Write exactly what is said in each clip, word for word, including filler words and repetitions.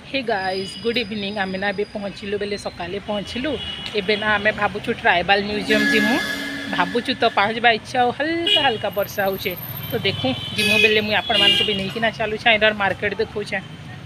Hey guys good evening आम ना पहुँचलु बेले सकाले पहुँचलु एबे ना आम भावुँ ट्राइबल म्यूजियम जिमु भावुँ तो पहुँचवा इच्छा हल्का हल्का वर्षा होचे तो देखूँ जिमु बेले मुझे आपण मान भी नहीं चलू इनर मार्केट देखुचे।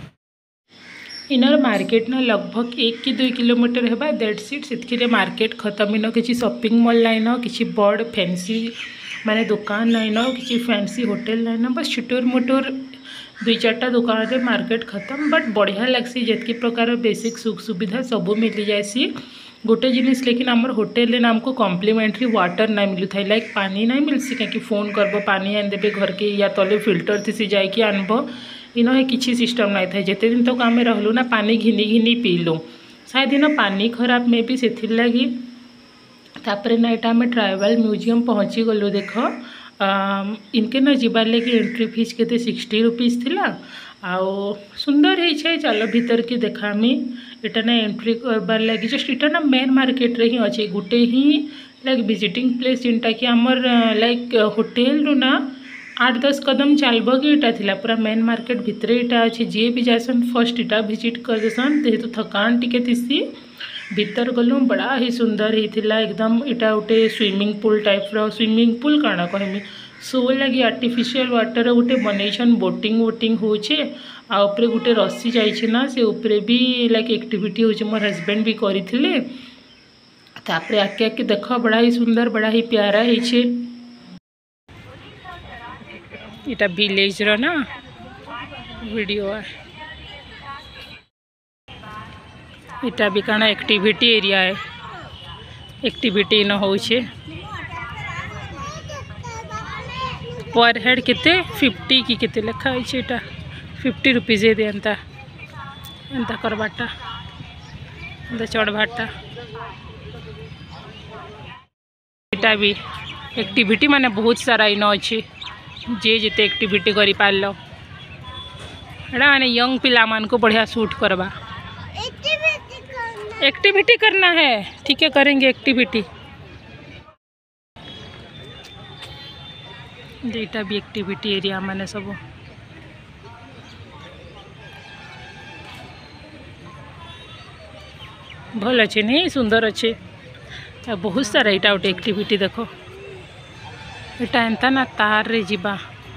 इनर मार्केट ना लगभग एक कि दुई किलोमीटर है दैट सीट से मार्केट खत्म इन किसी शॉपिंग मॉल लाइन किसी बड़ फैंसी माने दुकान लाइन किसी फैंसी होटल लाइन बस छुटुर मुटुर दुई चार्टा दुकान रे मार्केट खत्म बट बढ़िया लगसी जितकी प्रकार बेसिक सुख सुविधा सब मिल जाएसी। गोटे जिनिस लेकिन आमर होटेल ने आमको कॉम्प्लीमेंट्री वाटर ना मिलू था लाइक पानी ना मिलसी कहीं फोन करब पानी आनदेबे घर के या तले फिल्टर थी जाकि आनब इन किसी सिस्टम नहीं था जिते दिन तक आम रहलु ना पानी घिनी घिनी पीलु शायद इन पानी खराब में भी से लगी तापर ना यहाँ आम ट्राइबल म्यूजियम पहुँची गलु देख इनके ना जीवार लगे एंट्री फीस के सिक्सटी रुपीज थिला आओ सुंदर है चलो भीतर की देखामी इटा ना एंट्री करबार लगी जस्ट इटा ना मेन मार्केट रे ही अच्छे गोटे ही लाइक विजिटिंग प्लेस जिनटा कि आमर लाइक होटेल रु ना आठ दस कदम चलब कि इटा थिला पूरा मेन मार्केट भितर इटा अच्छे जी भी जासन फर्स्ट इटा विजिट कर देसन जेहेतु थकान टिके थिसी भीतर गलु बड़ा ही सुंदर होता एकदम इटा गोटे स्विमिंग पूल टाइप रो स्विमिंग पूल कण कहमी सो लगी आर्टिफिशियल वाटर गोटे बनईछन बोटिंग वोटिंग होचे आ ऊपर गोटे रस्सी जाइए ना से ऊपर भी लाइक एक्टिविटी होचे मोर हस्बैंड भी करथिले तापर आके आके देख बड़ा ही सुंदर बड़ा ही प्यारा है इटा विलेज रो ना वीडियो है इटा भी काना एक्टिविटी एरिया है एक्टिविटी न होचे पर हेड केते फिफ्टी की केते लिखा है इटा फिफ्टी रुपीज दे एंता एंता करबाटा एंता चढ़बाटा इटा भी एक्टिविटी माने बहुत सारा इन अच्छे जे जिते एक्टिविटी करि पारलो एटा माने यंग पिला मान को बढ़िया सूट करबा एक्टिविटी करना है ठीक है करेंगे एक्टिविटी जेटा भी एक्टिविटी एरिया माने सब भल अच्छे नहीं सुंदर अच्छे बहुत सारा यहाँ गोटे एक्टिविटी देखो यहाँ एंता ना तार रे जीवा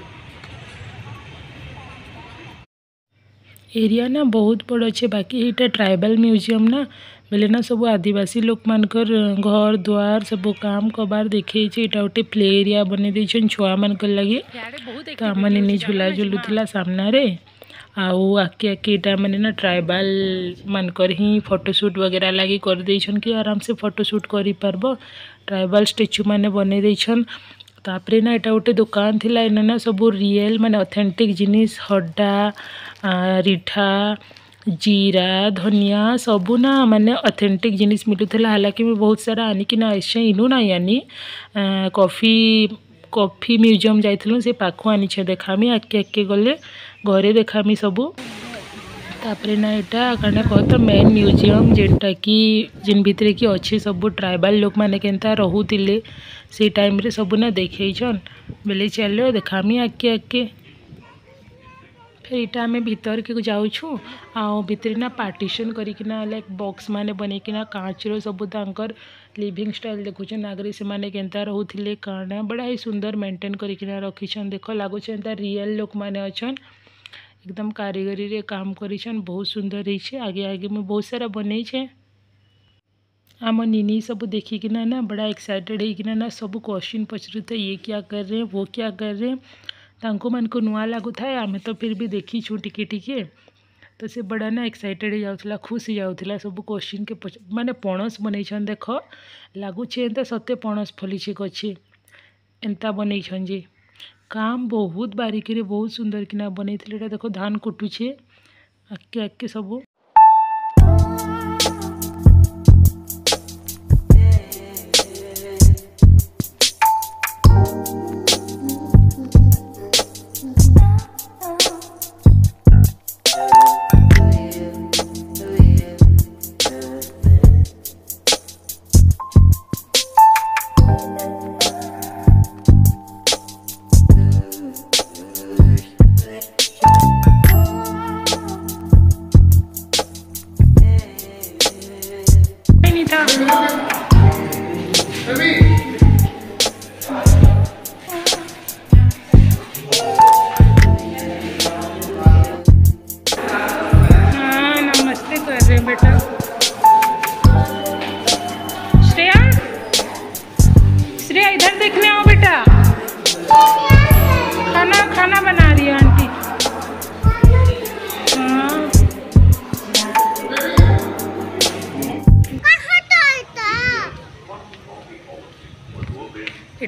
एरिया ना बहुत बड़ अच्छे बाकी यहाँ ट्राइबल म्यूजियम ना बोले ना सब आदिवासी लोक मानकर घर द्वार सब काम कबार देखे यहाँ गोटे प्ले एरिया बने देछन छुआ मानकर लगे तो आम मैंने झूला झुलुला सामने आउ आके आके यहाँ मैंने ना ट्राइबल मानकर ही फोटोशूट वगैरह लगे कर देछन कि आराम से फोटोशूट करि पारबो ट्राइबल स्टेच्यू माने बने देछन तापरे ना यहाँ गोटे दुकान थिला इन ना सब रियल माने ऑथेंटिक जिनिस हड्डा रिठा जीरा धनिया सबू ना माने ऑथेंटिक जिनिस मिलूला हालांकि मैं बहुत सारा आनिकी ना ऐसे इनू ना आनी कॉफ़ी कॉफ़ी म्यूजियम जाइलु से पाखु आनी देखामी आके आके गले घरे देखामी सबू तापरे ना यहाँ कण कहत मेन म्यूजियम जेनटा कि जिन भितर कि अच्छे सब ट्राइबल लोक मैंने केनता रोले से टाइम रे सबू ना देखन बेले चलो देखामी आके आके फिर इटा आम भीतर के जाऊँ आउ भितर ना पार्टीशन करना लाइक बॉक्स माने बनईकिना काँच रो सब तांकर लिविंग स्टाइल देखुन आगे से माने केनता रोले काना बड़ा ही सुंदर मेंटेन करकिना रखीछन देख लगुच एंता रियल लोक माने अछन एकदम कारीगरी रे काम करिछन बहुत सुंदर है आगे आगे में बहुत सारा बने आम निनी सब देखिकिना ना बड़ा एक्साइटेड होकिना ना सब क्वेश्चन पचरुता ये क्या कर रहे हैं वो क्या कर रहे हैं तांको मन को नुआ लगू था आम तो फिर भी देखी छू टिके टिके तो से बड़ा ना एक्साइटेड हो जाऊला खुश हो जाऊला सब क्वेश्चन के पच माने पणस बनईछन देख लगुच एंता सत्य पणस फलीछे गछे एंता बनईछन जे काम बहुत बारीकी रे बहुत सुंदर किना बनईथिले देखो धान कुटुछे आके आके सब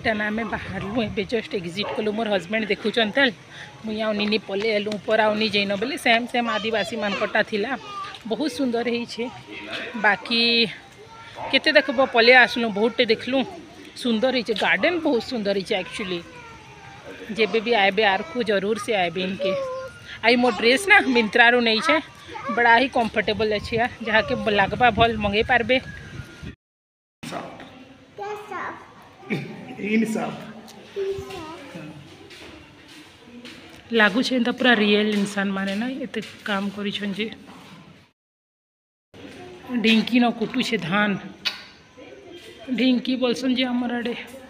इटा ना आम बाहर ए जस्ट एग्जिट कलु मोर हजबैंड देखुचन तेल मुई आउ निनी पले एलु ऊपर आउ नी जैन बोले सेम सेम आदिवासी मानकटा थिला बहुत सुंदर है। बाकी केते देखब पले आसलु बहुतटे देखलु सुंदर है गार्डन बहुत सुंदर है एक्चुअली जेबे भी आएबे आर को जरूर से आएबे इनके आई मो ड्रेस ना मिंत्रा रू नहीं छे बड़ा ही कंफर्टेबल अच्छे यार जहाँ के लगवा भल मंगे पारबे लागू छे तो पूरा रियल इंसान माने ना एते काम करी छन जे ढिंकी न कुटू छे धान ढिंकी बोलसन जे हमर आडे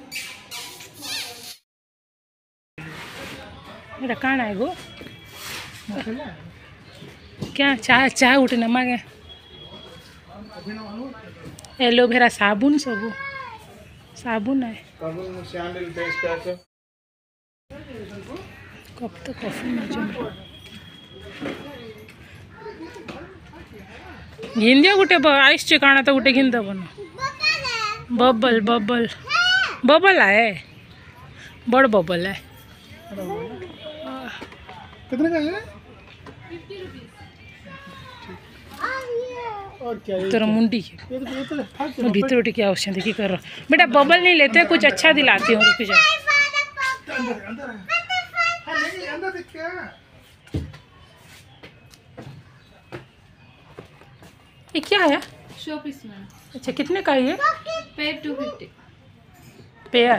एटा काण आए गो क्या चाय चाय उठे न मांगे एलोवेरा साबुन सब साबुन है कप तो कॉफी घिन दिया गोटे आईस काना तो गोटे घिन दब बबल बबल बबल है बड़ बबल है कितने का है तोर मुंडी भीतर उठ क्या ऑप्शन देखी कर बेटा बबल नहीं लेते कुछ अच्छा दिलाती हूँ रुक जा ये क्या है शो पीस में। अच्छा कितने का है ये पेयर टू फिफ्टी पेयर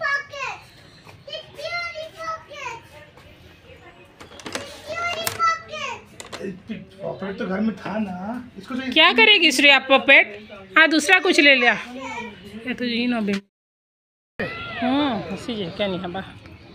पॉपेट तो घर में था ना इसको तो क्या करेगी श्रेया पॉपेट हाँ दूसरा कुछ ले लिया ये तो जी ना भी हाँ हंसी जे क्या नहीं हबा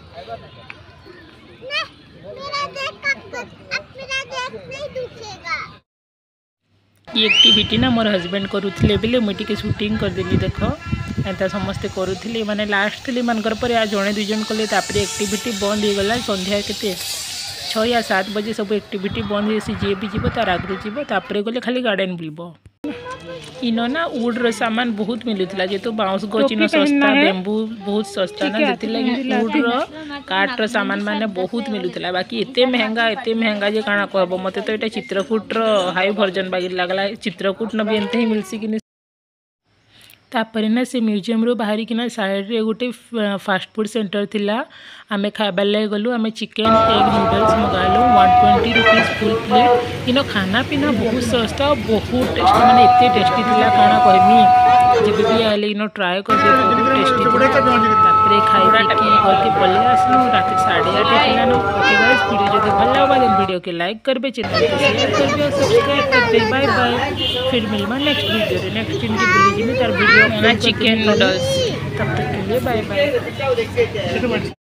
ये एक्टिविटी ना मोर हजबैंड करुले बेले मुझे टिके शूटिंग करदेली देख एंता समस्ते करुले माने लास्ट थी मानकर पर आ जड़े दुई जन कले तापर एक्टिविटी बंद हो गला संध्या के छः या सात बजे सब एक्टिविटी बंद हो जी भी जीव तार आगे जीव तापर गले खाली गार्डन बुलब इन ना वुड्र सामान बहुत मिलूला जेहेतु बाउंस गच इन सस्ता बेम्बू बहुत सस्ता ना जो वुड्र काठर सामान माने बहुत मिलूला बाकी एते महंगा एते महंगा जे काना कहब मत तो ये चित्रकूट हाई वर्जन बागी लगला चित्रकूट न भी एमते ही मिलसी कि तापर ना से म्यूजियम रू बाहरी किना साइड रे गोटे फास्ट फूड सेंटर थिला आमे खाइबार लगे गलु आमे चिकेन एग नूडल्स मंगालु one twenty rupees full plate इन खाना पीना बहुत सस्ता और बहुत टेस्टी माने एते टेस्टी थिला खाना कहमी जब भी आले इन ट्राई कर दे बहुत टेस्टी तापर खाई पी घर के पले आसलु रात साढ़े आठ थिला न ओके गाइस वीडियो जदि भल लागबा देन वीडियो के लाइक करबे चैनल को शेयर करबे और सब्सक्राइब करबे बाय बाय फिर मिलबा नेक्स्ट वीडियो रे नेक्स्ट दिन की बुली जी में तार वीडियो चिकन नूडल्स तब तक के लिए बाय बाय।